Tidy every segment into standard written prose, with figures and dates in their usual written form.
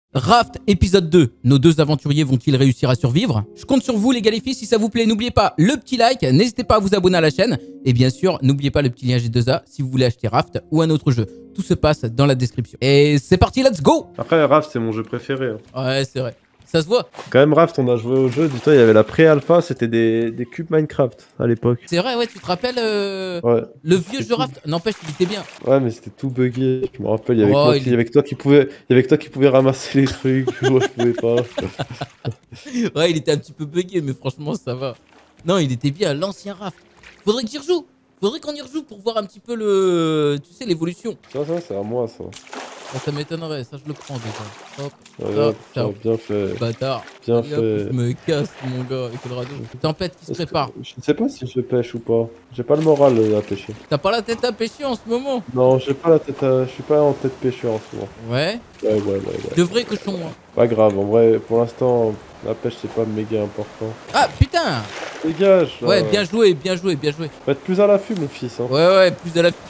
Raft épisode 2, nos deux aventuriers vont-ils réussir à survivre? Je compte sur vous les gars les filles, si ça vous plaît, n'oubliez pas le petit like, n'hésitez pas à vous abonner à la chaîne, et bien sûr, n'oubliez pas le petit lien G2A si vous voulez acheter Raft ou un autre jeu. Tout se passe dans la description. Et c'est parti, let's go! Après, Raft, c'est mon jeu préféré. Ouais, c'est vrai. Ça se voit. Quand même, Raft, on a joué au jeu, dis-toi, il y avait la pré-alpha, c'était des cubes Minecraft à l'époque. C'est vrai, ouais, tu te rappelles Ouais. le vieux jeu Raft? N'empêche, il était bien. Ouais, mais c'était tout buggé, je me rappelle, il y avait, Oh, il y avait que toi qui pouvais ramasser les trucs, moi je pouvais pas. Ouais, il était un petit peu buggé, mais franchement, ça va. Non, il était bien, l'ancien Raft. Faudrait que j'y rejoue. Faudrait qu'on y rejoue pour voir un petit peu tu sais, l'évolution. Ça, c'est à moi, ça. Ah, ça m'étonnerait, ça je le prends déjà. Hop, Ouais, hop, putain, ciao. bien fait. Bâtard. Bien Allez, hop, fait. je me casse, mon gars, avec le radeau. Tempête qui se Est-ce que- prépare. Je ne sais pas si je pêche ou pas. J'ai pas le moral à pêcher. T'as pas la tête à pêcher en ce moment? Non, j'ai pas la tête à... Je suis pas en tête pêcheur en ce moment. Ouais. Ouais. De vrais cochons, hein. Pas grave, en vrai, pour l'instant, la pêche c'est pas méga important. Ah, putain! Dégage là. Ouais, bien joué, bien joué, bien joué. Faut être plus à l'affût, mon fils. Hein. Ouais, plus à la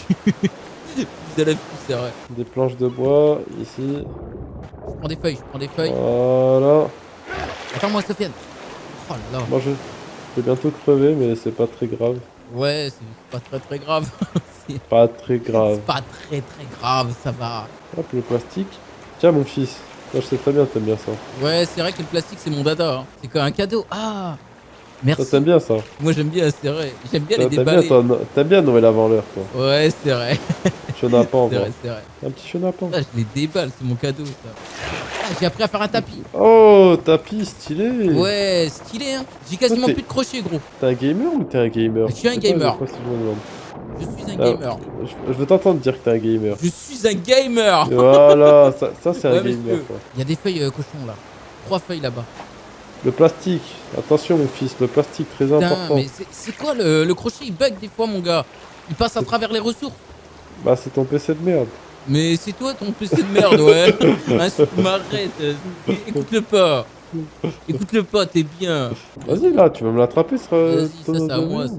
plus à la c'est vrai. Des planches de bois, ici. Je prends des feuilles, je prends des feuilles. Voilà. Attends-moi, Sofiane. Oh là là. Moi, je vais bientôt crever, mais c'est pas très grave. Ouais, c'est pas très grave. C'est Pas très grave. pas très grave, ça va. Hop, le plastique. Tiens, mon fils. Moi, je sais très bien, t'aimes bien ça. Ouais, c'est vrai que le plastique, c'est mon dada. Hein. C'est comme un cadeau. Ah! Merci. Ça, t'aimes bien ça. Moi, j'aime bien, c'est vrai. J'aime bien les T'aimes déballer. t'aimes bien Noël avant l'heure, toi. Ouais, c'est vrai. Chenapan, C'est moi. vrai, c'est vrai. Un petit chenapan. Ah, je les déballe, c'est mon cadeau, ça. Ah, j'ai appris à faire un tapis. Oh, tapis stylé. Ouais, stylé, hein. J'ai quasiment t'es- plus de crochets, gros. T'es un gamer ou t'es un gamer? Je suis un sais pas, gamer. des fois, si je me demande. Je suis un Ah, gamer. Je veux t'entendre dire que t'es un gamer. Je suis un gamer. Voilà, ça c'est un Ouais, gamer. monsieur. Quoi. Il y a des feuilles cochons, là. 3 feuilles, là-bas. Le plastique, attention mon fils, le plastique très Putain, important. mais c'est quoi le crochet? Il bug des fois, mon gars. Il passe à travers les ressources. Bah c'est ton PC de merde. Mais c'est toi ton PC de merde, ouais. M'arrête. Écoute-le pas. Écoute-le pas, t'es bien. Vas-y là, tu vas me l'attraper ce Vas-y, ça c'est à moi, ça.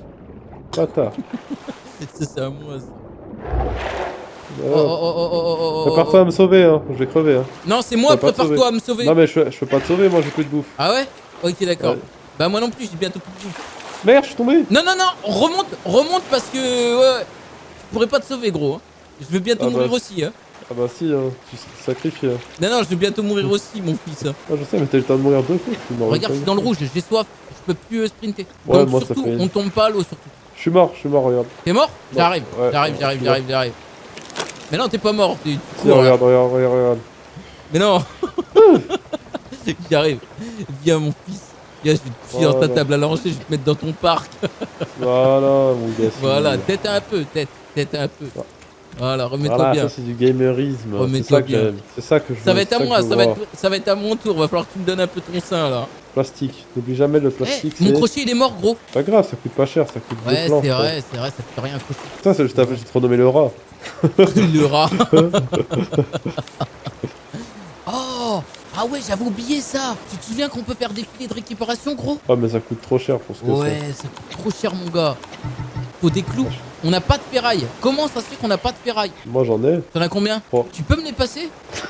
Bâtard. Ça c'est à moi, ça. Ouais. Oh. Prépare-toi à me sauver, hein. Je vais crever. Hein. Non, c'est moi, Je peux pas te prépare-toi à me sauver. Non mais je peux pas te sauver, moi j'ai plus de bouffe. Ah ouais? Ok, d'accord. Ouais. Bah moi non plus, j'ai bientôt plus de bouffe. Merde, je suis tombé. Non, remonte parce que ouais, je pourrais pas te sauver, gros. Hein. Je vais bientôt Ah bah, mourir aussi. Hein. Ah bah si, hein. Tu te sacrifies. Hein. Non, je vais bientôt mourir aussi, mon fils. Hein. Ah je sais, mais t'as eu le temps de mourir 2 fois. Je suis mort. Regarde, je suis dans le rouge, j'ai soif, je peux plus sprinter. Ouais, Donc moi, ça surtout, fait- on tombe pas à l'eau surtout. Je suis mort, regarde. T'es mort? Non. J'arrive, Ouais, j'arrive. Mais non, t'es pas mort. Tu Non, cours, là. regarde. Mais non. J'arrive. Viens, mon fils. Viens, je vais te coucher dans ta Voilà. table à langer, je vais te mettre dans ton parc. Voilà, mon gars. Voilà, tête un peu, tête un peu. Voilà, remets-toi Voilà, bien. ça c'est du gamerisme. C'est Remets-toi ça que bien. j'aime. C'est ça que je Ça veux, va être c'est à moi, que je ça va vois. être à mon tour. Va falloir que tu me donnes un peu ton sein là. Plastique. N'oublie jamais le Eh, plastique. mon c'est crochet il est mort, gros. pas grave, ça coûte pas cher, ça coûte Ouais, 2 planches. c'est quoi. vrai, ça fait rien crochet. Putain, c'est juste après, j'ai trop nommé le rat. Le rat. Oh, ah ouais, j'avais oublié ça. Tu te souviens qu'on peut faire des filets de récupération, gros? Ah, mais ça coûte trop cher pour ce que Ouais, ça coûte trop cher, mon gars. Faut des clous. On n'a pas de ferraille. Comment ça se fait qu'on n'a pas de ferraille? c'est. Moi j'en ai. T'en as combien? 3. Tu peux me les passer?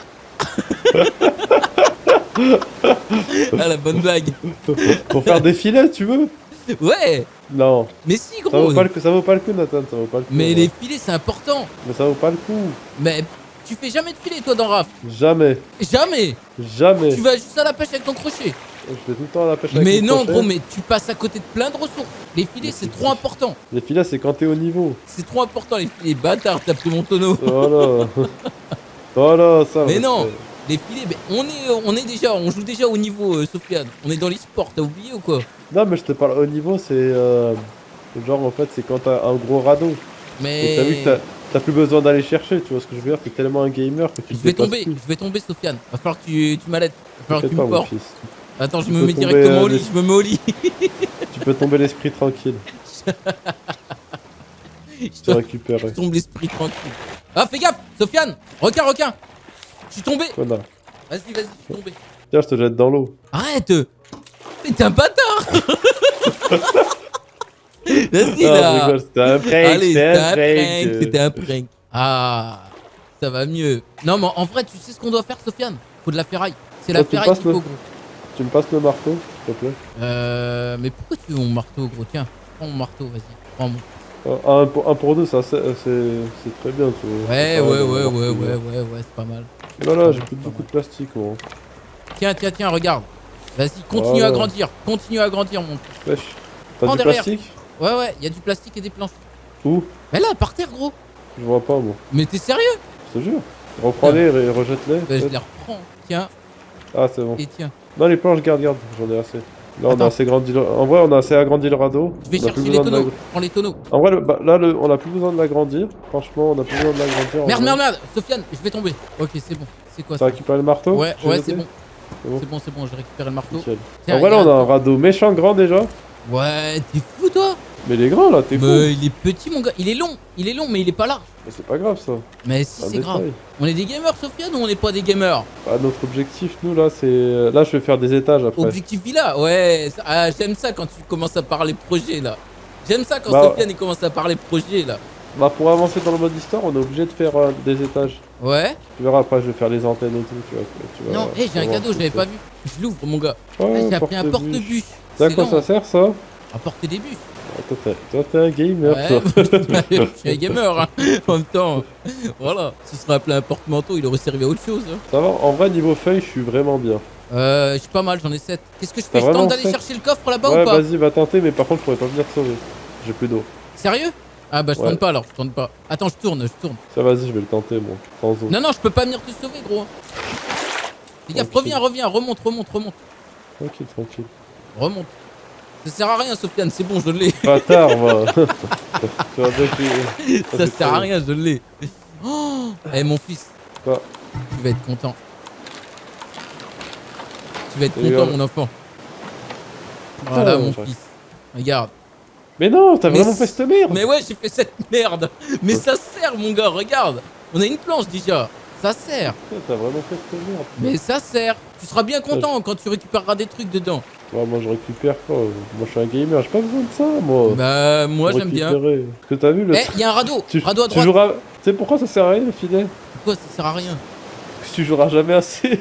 Ah, la bonne blague. Pour faire des filets, tu veux? Ouais, Non. mais si, Ça gros. vaut pas le coup, ça vaut pas le coup, Nathan, ça vaut pas le coup. Mais ouais. les filets, c'est important. Mais ça vaut pas le coup. Mais tu fais jamais de filet, toi, dans Raft. Jamais. Jamais. Jamais. Tu vas juste à la pêche avec ton crochet. Je fais tout le temps à la pêche avec Mais le non, crochet. gros, mais tu passes à côté de plein de ressources. Les filets, c'est trop important. Les filets, c'est quand t'es au niveau. C'est trop important, les filets. Bâtard, t'as pris mon tonneau. Voilà. Voilà, ça. Mais ouais, non, c'est- les filets, mais on joue déjà au niveau, Sofiane. On est dans l'e-sport, t'as oublié ou quoi? Non, mais je te parle au niveau, c'est. Genre, en fait, c'est quand t'as un gros radeau. Et t'as vu Mais que t'as plus besoin d'aller chercher, tu vois ce que je veux dire? T'es tellement un gamer que tu je te vais dépasses tomber, plus. je vais tomber, Sofiane. Va falloir que tu m'allaides. Va falloir que T'inquiète tu pas, me mon portes. fils. Attends, je Tu me peux mets tomber, directement au lit. Je me mets au lit. Tu peux tomber l'esprit tranquille. Je Tu récupères. tombe l'esprit tranquille. Ah, fais gaffe, Sofiane. Requin. Je suis tombé. Connard. Vas-y, je suis tombé. Tiens, je te jette dans l'eau. Arrête. Mais t'es un bâtard. Vas-y Ah, là. je rigole, c'était un prank, Allez, c'était c'était un un prank, prank. c'était un prank. Ah, ça va mieux. Non, mais en vrai, tu sais ce qu'on doit faire, Sofiane? Faut de la ferraille. C'est la ferraille qu'il faut, gros. Tu me passes le marteau, s'il te plaît? Mais pourquoi tu veux mon marteau, gros? Tiens, prends mon marteau, vas-y. Prends mon. Un pour deux, ça c'est très bien, tu vois. Ouais, c'est pas mal. Voilà, j'ai plus beaucoup de plastique, gros. Tiens, regarde. Vas-y, continue à grandir. Continue à grandir, mon fils. Wesh. T'as du plastique? Ouais, il y a du plastique et des planches. Où? Mais là, par terre, gros. Je vois pas, moi. Mais t'es sérieux? Je te jure. Reprends-les et rejette-les. Bah, je les reprends. Tiens. Ah, c'est bon. Et tiens. Non, les planches, garde. J'en ai assez. Là, on a assez grandi. En vrai, on a assez agrandi le radeau. Je vais chercher les tonneaux. Prends les tonneaux. En vrai, là, on a plus besoin de l'agrandir. Franchement, on a plus besoin de l'agrandir. Merde. Sofiane, je vais tomber. Ok, c'est bon. C'est quoi ça? T'as récupéré le marteau? Ouais, c'est bon. C'est bon, j'ai récupéré le marteau. En vrai, là, on a un radeau méchant grand déjà. Ouais, t'es fou, toi? Mais il est grand là, t'es fou. Il est petit, mon gars. Il est long, mais il est pas large. Mais c'est pas grave ça. Mais si, c'est grave. On est des gamers, Sofiane, ou on n'est pas des gamers? Bah, notre objectif, nous, là, c'est. Là, je vais faire des étages après. Objectif villa? Ouais. Ah, j'aime ça quand tu commences à parler projet là. J'aime ça quand Sofiane il commence à parler projet là. Bah, pour avancer dans le mode histoire, on est obligé de faire des étages. Ouais. Tu verras après, je vais faire les antennes et tout. Tu vois, non, j'ai un cadeau, j'avais pas vu. Je l'ouvre, mon gars. Ouais, j'ai appris un porte-bus. À quoi ça sert ça? À porter des bus. Toi, t'es un gamer, ouais, je suis un gamer, hein. En même temps, voilà. Si ce serait appelé un porte-manteau, il aurait servi à autre chose. Hein. Ça va, en vrai, niveau feuilles, je suis vraiment bien. Je suis pas mal, j'en ai 7. Qu'est-ce que je fais? Je tente d'aller chercher le coffre là-bas ou pas? Vas-y, va tenter, mais par contre, je pourrais pas venir te sauver. J'ai plus d'eau. Sérieux? Ah bah je tourne pas alors, je tourne pas. Attends, je tourne. Ça, vas-y, je vais le tenter, moi. Sans eau. Non, je peux pas venir te sauver, gros. Les gars, reviens, remonte. Tranquille. Remonte. Ça sert à rien, Sofiane, c'est bon, je l'ai. Bâtard, moi. Ça sert à rien, je l'ai. Oh, mon fils. Quoi? Tu vas être content. Mon enfant. Voilà, mon fils. Regarde. Mais non, t'as vraiment fait cette merde. Mais ouais, j'ai fait cette merde. Mais ça sert, mon gars, regarde. On a une planche déjà. Ça sert. T'as vraiment fait cette merde. Mais ça sert. Tu seras bien content quand tu récupéreras des trucs dedans. Ouais, moi je récupère pas. Moi je suis un gamer, j'ai pas besoin de ça, moi. Bah, moi j'aime bien. Parce que t'as vu le. Eh, y'a un radeau. Radeau à droite. Tu sais pourquoi ça sert à rien le filet? Pourquoi ça sert à rien? Parce que tu joueras jamais assez.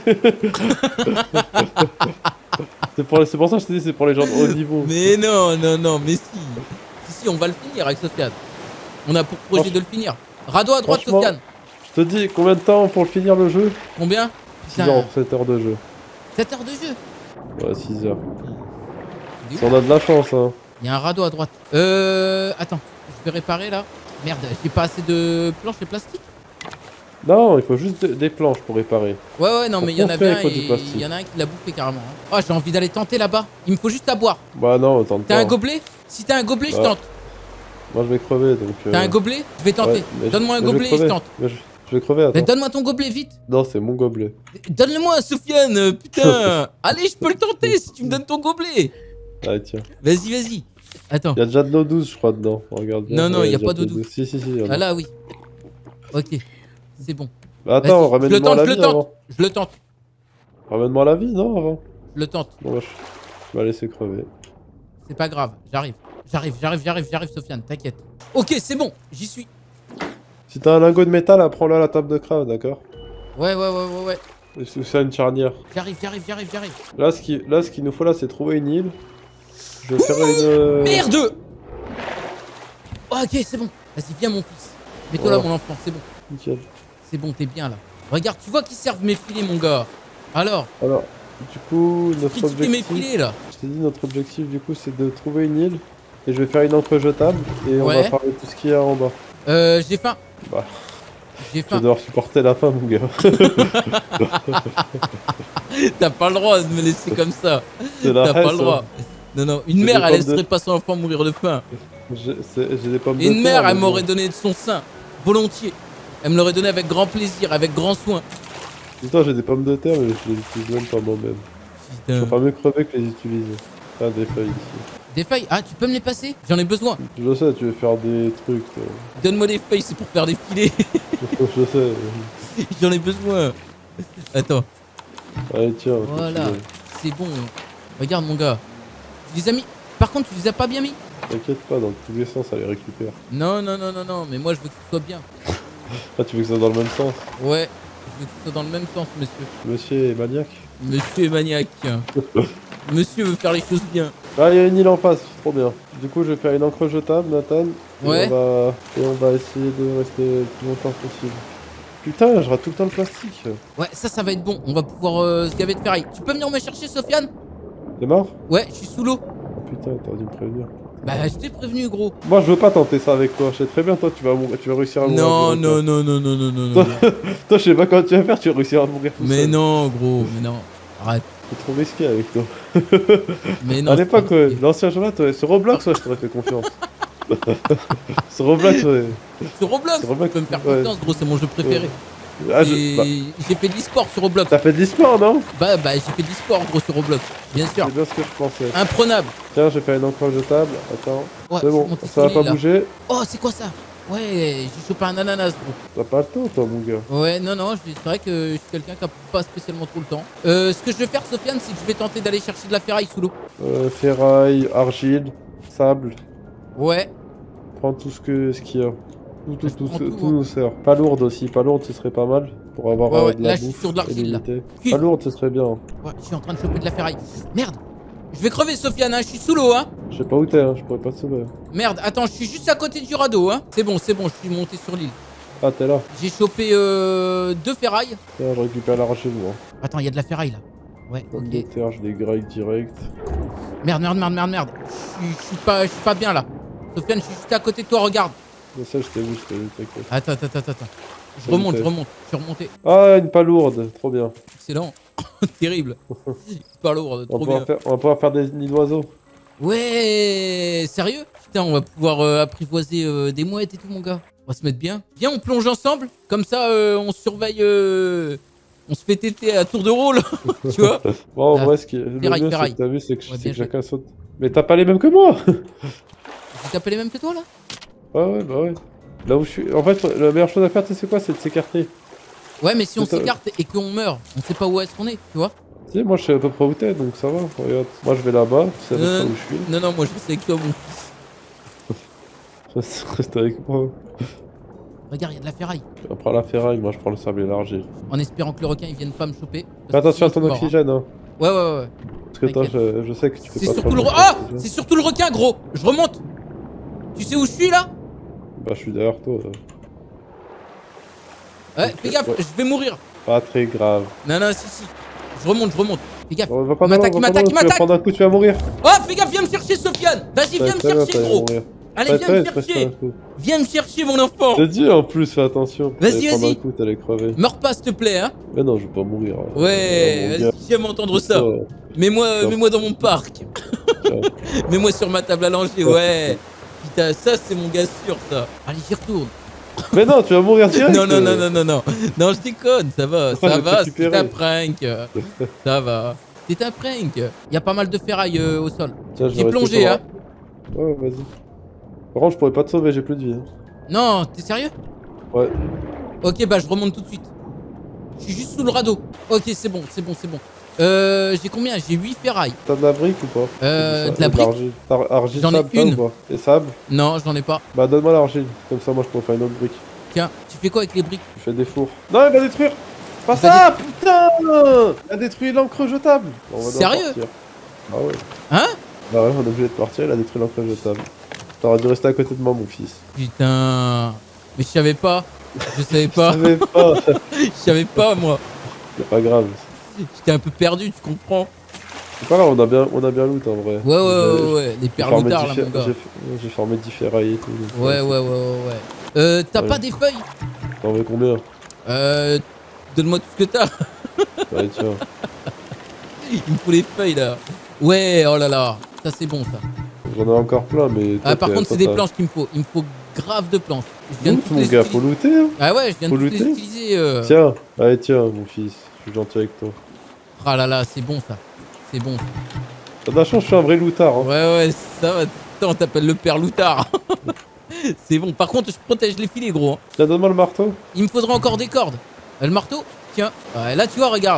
C'est pour ça que je te dis, c'est pour les gens de haut niveau. Mais non, mais si. Si, on va le finir avec Sofiane. On a pour projet de le finir. Radeau à droite, Sofiane. Je te dis, combien de temps pour finir le jeu? Combien? 6 heures, 7 heures de jeu. 7 heures de jeu? Ouais, 6 heures. Si on a de la chance, hein. Il y a un radeau à droite. Attends, je vais réparer là. Merde, j'ai pas assez de planches et plastique. Non, il faut juste des planches pour réparer. Ouais, non, mais il y en a bien. Il y en a un qui l'a bouffé carrément. Hein. Oh, j'ai envie d'aller tenter là-bas. Il me faut juste à boire. Bah non, tente pas. T'as un gobelet? Si t'as un gobelet, je tente. Moi, je vais crever donc. T'as un gobelet? Je vais tenter. Donne-moi un gobelet et je tente. Je vais crever, attends. Mais donne-moi ton gobelet, vite. Non, c'est mon gobelet. Donne-le-moi, Sofiane, putain. Allez, je peux le tenter si tu me donnes ton gobelet. Allez, tiens. Vas-y. Attends. Il y a déjà de l'eau douce, je crois, dedans. Regarde bien. Non, il y a pas d'eau douce. Si. Ah là, oui. Ok, c'est bon. Bah, attends, ramène-moi la vie avant. Je le tente. Ramène-moi la vie, non, avant. Je le tente. Bon, je vais la laisser crever. C'est pas grave, j'arrive, Sofiane, t'inquiète. Ok, c'est bon, j'y suis. Si t'as un lingot de métal, prends-le à la table de crabe, d'accord? Ouais. C'est ça une charnière. J'arrive. Là, ce qu'il nous faut là, c'est trouver une île. Je vais faire une. Merde! Oh, ok, c'est bon. Vas-y, viens, mon fils. Mets-toi là, mon enfant, c'est bon. Nickel. C'est bon, t'es bien là. Regarde, tu vois qu'ils servent mes filets, mon gars. Alors, du coup, notre objectif. Mes filets, là. Je t'ai dit, notre objectif, du coup, c'est de trouver une île. Et je vais faire une encre jetable. Et on va parler de tout ce qu'il y a en bas. J'ai faim. Bah. J'ai faim. Tu vas devoir supporter la faim, mon gars. T'as pas le droit de me laisser comme ça. T'as pas le droit. Non, une mère, elle laisserait pas son enfant mourir de faim. J'ai des pommes de terre. Une mère, elle m'aurait donné de son sein, volontiers. Elle me l'aurait donné avec grand plaisir, avec grand soin. Putain, j'ai des pommes de terre, mais je les utilise même pas moi-même. Je préfère mieux crever que les utiliser. Ah, des feuilles ici. Des feuilles? Ah, tu peux me les passer? J'en ai besoin. Je sais, tu veux faire des trucs. Donne-moi des feuilles, c'est pour faire des filets. Je sais. J'en ai besoin. Attends. Allez, tiens. Voilà, c'est bon. Regarde, mon gars. Tu les as mis. Par contre, tu les as pas bien mis? T'inquiète pas, dans tous les sens, ça les récupère. Non, mais moi, je veux que ce soit bien. Ah, tu veux que ça soit dans le même sens? Ouais. Je vais tout ça dans le même sens, monsieur. Monsieur est maniaque. Monsieur est maniaque. Monsieur veut faire les choses bien. Ah, il y a une île en face, trop bien. Du coup, je vais faire une encre jetable, Nathan. Ouais. Et on va essayer de rester le plus longtemps possible. Putain, je rate tout le temps le plastique. Ouais, ça va être bon. On va pouvoir se gaver de ferraille. Tu peux venir me chercher, Sofiane? T'es mort? Ouais, je suis sous l'eau. Oh, putain, t'aurais dû me prévenir. Bah, je t'ai prévenu, gros. Moi, je veux pas tenter ça avec toi. Je sais très bien, toi, tu vas réussir à mourir. Non, non, non, non, non, non, non, non. Toi, je sais pas comment tu vas faire, tu vas réussir à mourir tout Mais seul. non, gros, mais non. Arrête. C'est trop risqué avec toi. Mais non. À l'époque, l'ancien Jonathan, ouais, sur Roblox, ouais, je t'aurais fait confiance. Sur Roblox, ouais. Sur Roblox, tu peux me faire confiance, gros, c'est mon jeu préféré. Ah, j'ai fait de l'e-sport sur Roblox. T'as fait de l'e-sport, non? Bah, j'ai fait de l'e-sport, gros, sur Roblox. Bien sûr. C'est bien ce que je pensais. Imprenable. Tiens, j'ai fait une encre jetable. Attends. Ouais, c'est bon, ça va pas bouger. Oh, c'est quoi ça? Ouais, j'ai chopé un ananas, gros. T'as pas le temps, toi, mon gars. Ouais, non, c'est vrai que je suis quelqu'un qui a pas spécialement trop le temps. Ce que je vais faire, Sofiane, c'est que je vais tenter d'aller chercher de la ferraille sous l'eau. Ferraille, argile, sable. Ouais. Prends tout ce qu'il y a. Tout nous sert. Pas lourde aussi, pas lourde, ce serait pas mal. Pour avoir de la là, je suis sur de l'argile, là. Pas lourde, ce serait bien. Ouais, je suis en train de choper de la ferraille. Merde. Je vais crever, Sofiane, hein, je suis sous l'eau, hein. Je sais pas où t'es, hein, je pourrais pas te sauver. Merde, attends, je suis juste à côté du radeau, hein. C'est bon, je suis monté sur l'île. Ah, t'es là. J'ai chopé 2 ferrailles. Tiens, je récupère l'argile, moi. Attends, il y a de la ferraille, là. Ouais, Pomme ok. de terre, j'ai des grecs direct. Merde. Je suis pas bien, là. Sofiane, je suis juste à côté de toi, regarde. Mais ça, je t'ai vu, t'inquiète. Attends. Je remonte. Je suis remonté. Ah, une palourde, trop bien. Excellent. Terrible. Pas lourd, trop bien. On va pouvoir faire des nids d'oiseaux. Ouais, sérieux? Putain, on va pouvoir apprivoiser des mouettes et tout, mon gars. On va se mettre bien. Viens, on plonge ensemble. Comme ça, on surveille... on se fait téter à tour de rôle. Tu vois? Bon, en vrai, le mieux, c'est que t'as vu, c'est que chacun saute. Mais t'as pas les mêmes que moi. T'as pas les mêmes que toi, là? Ouais, bah ouais. Là où je suis... En fait, la meilleure chose à faire, tu sais c'est quoi? C'est de s'écarter. Ouais, mais si on s'écarte et qu'on meurt, on sait pas où est-ce qu'on est, tu vois? Tu sais, moi, je sais à peu près où t'es, donc ça va. Regarde. Moi, je vais là-bas. Tu sais à peu près où je suis. Non, moi, je reste avec toi, mon fils. Reste avec moi. Regarde, il y a de la ferraille. On prend la ferraille, moi, je prends le sable et l'argile. En espérant que le requin, il vienne pas me choper. Fais attention à ton oxygène, hein. Ouais. Parce que toi, je sais que tu peux pas... C'est surtout le... Ah! C'est surtout le requin, gros. Je remonte. Tu sais où je suis, là? Bah, je suis derrière toi. Ouais, fais gaffe, je vais mourir. Pas très grave. Non, si. Je remonte. Fais gaffe. Il m'attaque. Tu vas prendre un coup, tu vas mourir. Oh, fais gaffe, viens me chercher, Sofiane. Vas-y, viens me chercher, gros. Allez, viens me chercher. Viens me chercher, mon enfant. J'ai dit en plus, fais attention. Vas-y. Prendre un coup, t'allais crever. Meurs pas, s'il te plaît, hein. Mais non, je vais pas mourir. Ouais, vas-y, j'aime entendre ça. Mets-moi dans mon parc. Mets-moi sur ma table à langer, ouais. Putain, ça, c'est mon gars sûr, ça. Allez, j'y retourne. Mais non, tu vas mourir direct. Non. Non, je déconne, ça va, c'est un prank. Ça va. C'est un prank. Il y a pas mal de ferraille au sol. J'ai plongé, hein. Ouais, vas-y. Par contre, je pourrais pas te sauver, j'ai plus de vie. Non, t'es sérieux? Ouais. Ok, bah je remonte tout de suite. Je suis juste sous le radeau. Ok, c'est bon. J'ai combien? J'ai 8 ferrailles. T'as de la brique ou pas? De la brique? Argile, j'en ai une. Ou pas? Et sable? Non, j'en ai pas. Bah donne-moi l'argile, comme ça moi je pourrais faire une autre brique. Tiens, tu fais quoi avec les briques? Je fais des fours. Non, il va détruire! Pas ça, putain! Il a détruit l'encre jetable. Bon, sérieux? Ah ouais. Hein? Bah ouais, on est obligé de partir, il a détruit l'encre jetable. T'aurais dû rester à côté de moi, mon fils. Putain. Mais je savais pas. Je savais pas. Je savais pas, moi. C'est pas grave. J'étais un peu perdu, tu comprends? C'est pas grave, on a bien loot en vrai. Ouais. Les perloutards là, mon gars. J'ai formé 10 ferrailles et tout. Ouais. T'as pas des feuilles? T'en veux combien? Donne-moi tout ce que t'as. Allez, tiens. Il me faut les feuilles là. Ouais, oh là là. Ça, c'est bon, ça. J'en ai encore plein, mais... Ah, par contre, c'est des planches qu'il me faut. Il me faut grave de planches. Je viens de mon gars, faut looter, hein. Ah ouais, je viens de les utiliser. Tiens, allez, tiens, mon fils. Je suis gentil avec toi. Ah là là, c'est bon, ça. C'est bon. T'as de la chance, je suis un vrai loutard, hein. Ouais, ça va. Attends, on t'appelle le père loutard. C'est bon. Par contre, je protège les filets, gros. Tiens, donne-moi le marteau. Il me faudra encore des cordes. Le marteau? Tiens. Ouais, là, tu vois, regarde.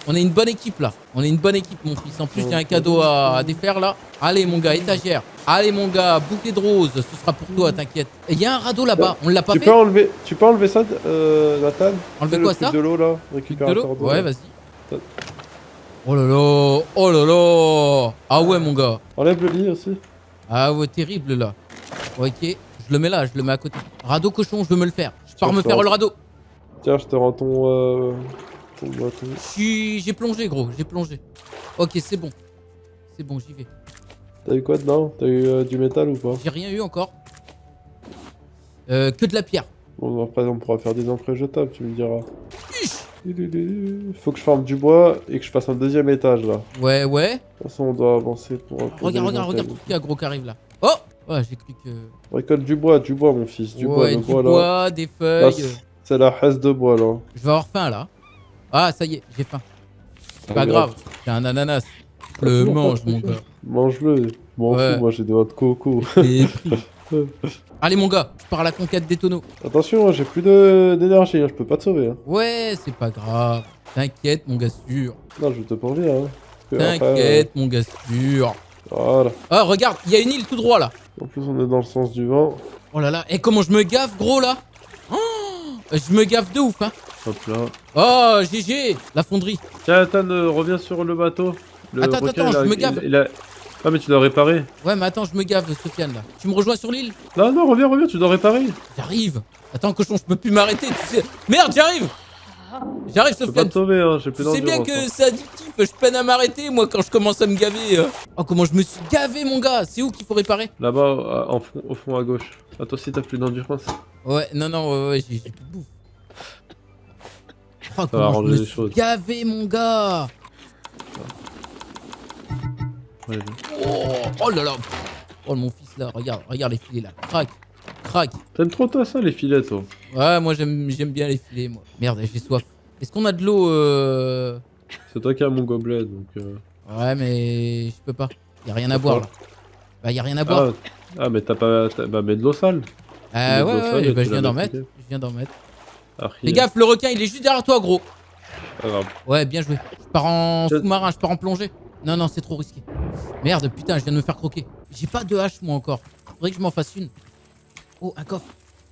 On est une bonne équipe là. On est une bonne équipe, mon fils. En plus, il y a un cadeau à défaire là. Allez, mon gars, étagère. Allez, mon gars, bouquet de roses. Ce sera pour toi, t'inquiète. Et il y a un radeau là-bas. On l'a pas fait. Tu peux enlever ça, Nathan? Enlever quoi, ça? De l'eau là. Récupérateur d'eau. Ouais, vas-y. Oh là là. Oh là là. Ah ouais, mon gars. Enlève le lit aussi. Ah ouais, terrible là. Ok, je le mets là, je le mets à côté. Radeau cochon, je veux me le faire. Je pars me faire le radeau. Tiens, je te rends ton bâton. J'ai plongé, gros, j'ai plongé. Ok, c'est bon. C'est bon, j'y vais. T'as eu quoi dedans? T'as eu du métal ou pas? J'ai rien eu encore. Que de la pierre. Bon, après, on pourra faire des encres jetables, tu me diras. Faut que je forme du bois et que je fasse un deuxième étage là. Ouais. De toute façon, on doit avancer pour. Regarde tout ce qu'il y a, gros, qui arrive là. Oh! Ouais, j'ai cru que. Récolte du bois, mon fils. Du bois, le bois là. Des feuilles. C'est la hesse de bois là. Je vais avoir faim là. Ah, ça y est, j'ai faim. C'est pas grave, j'ai un ananas. Le mange, mon gars. Mange-le. M'en fous, moi j'ai des noix de coco. Allez, mon gars, je pars à la conquête des tonneaux. Attention, j'ai plus d'énergie, je peux pas te sauver. Hein. Ouais, c'est pas grave. T'inquiète, mon gars sûr. Non, je vais te parler. Hein. T'inquiète, mon gars sûr. Voilà. Ah, regarde, il y a une île tout droit là. En plus, on est dans le sens du vent. Oh là là, et comment je me gaffe, gros là. Oh, je me gaffe de ouf, hein. Hop là. Oh, GG, la fonderie. Tiens, Ethan, reviens sur le bateau. Attends, je me gaffe. Ah, mais tu dois réparer. Ouais, mais attends, je me gaffe, Sofiane là. Tu me rejoins sur l'île? Non, reviens, tu dois réparer. J'arrive. Attends, cochon, je peux plus m'arrêter, tu sais. Merde, j'arrive. J'arrive, Sofiane. Je peux pas te sauver, hein, j'ai plus d'endurance. Tu sais bien que c'est addictif, je peine à m'arrêter, moi, quand je commence à me gaver. Oh, comment je me suis gavé, mon gars. C'est où qu'il faut réparer? Là-bas, au fond à gauche. Ah, toi aussi, t'as plus d'endurance. Ouais, non, ouais, j'ai plus de bouffe. Oh, ça va comment je arranger me les suis choses. gavé, mon gars. Ouais, oh là là. Oh, mon fils, là, regarde les filets, là. Crac. T'aimes trop toi ça, les filets, toi? Ouais, moi, j'aime bien les filets, moi. Merde, j'ai soif. Est-ce qu'on a de l'eau C'est toi qui as mon gobelet, donc... Ouais, mais je peux pas. Y'a rien à boire, là. Bah, y'a rien à boire. Ah, mais t'as pas... Bah, mets de l'eau sale. Ouais, bah, je viens d'en mettre. Fais gaffe, le requin, il est juste derrière toi, gros. Pas grave. Ouais, bien joué. Je pars en sous-marin, je pars en plongée. Non, c'est trop risqué. Merde, putain, je viens de me faire croquer. J'ai pas de hache, moi, encore. Faudrait que je m'en fasse une. Oh, un coffre.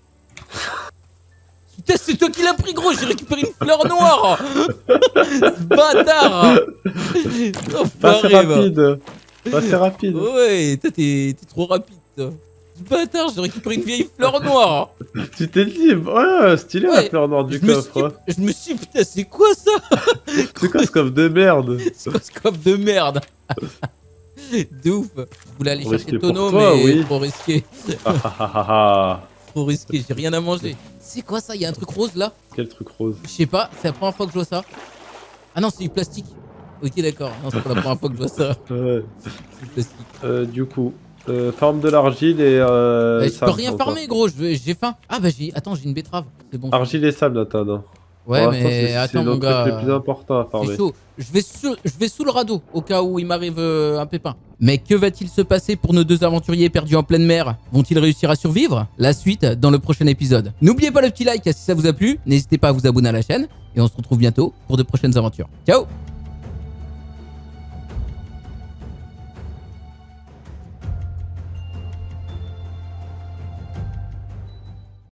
Putain, c'est toi qui l'as pris, gros. J'ai récupéré une fleur noire. Bâtard. Oh, pas assez rapide. Pas assez rapide. Ouais, t'es trop rapide, toi. Bâtard, j'ai récupéré une vieille fleur noire. Tu t'es dit, ouais, stylé la fleur noire du coffre. Je me suis dit, putain, c'est quoi ça? C'est quoi ce coffre de merde? C'est quoi ce coffre de merde? De ouf. Je voulais aller chercher le tonneau, mais trop risqué. Trop risqué, j'ai rien à manger. C'est quoi ça? Il y a un truc rose là? Quel truc rose? Je sais pas, c'est la première fois que je vois ça. Ah non, c'est du plastique. Ok, d'accord. Non, c'est pas la première fois que je vois ça. Ouais. C'est du plastique. Du coup, farme de l'argile et. Je peux rien farmer, gros, j'ai faim. Ah bah attends, j'ai une betterave. C'est bon. Argile et sable, Nathan. Ouais, mais attends, mon gars. C'est le plus important à farmer. C'est chaud. Je vais sous le radeau au cas où il m'arrive un pépin. Mais que va-t-il se passer pour nos deux aventuriers perdus en pleine mer? Vont-ils réussir à survivre? La suite dans le prochain épisode. N'oubliez pas le petit like si ça vous a plu. N'hésitez pas à vous abonner à la chaîne. Et on se retrouve bientôt pour de prochaines aventures. Ciao!